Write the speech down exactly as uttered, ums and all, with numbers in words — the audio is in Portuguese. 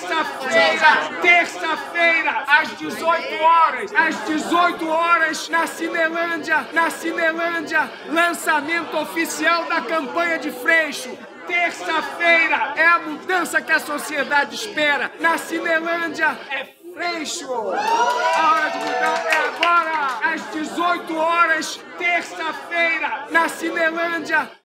terça-feira, terça-feira, às dezoito horas, às dezoito horas, na Cinelândia, na Cinelândia, lançamento oficial da campanha de Freixo. Terça-feira é a mudança que a sociedade espera. Na Cinelândia é Freixo. A hora de mudar é agora, às dezoito horas, terça-feira, na Cinelândia.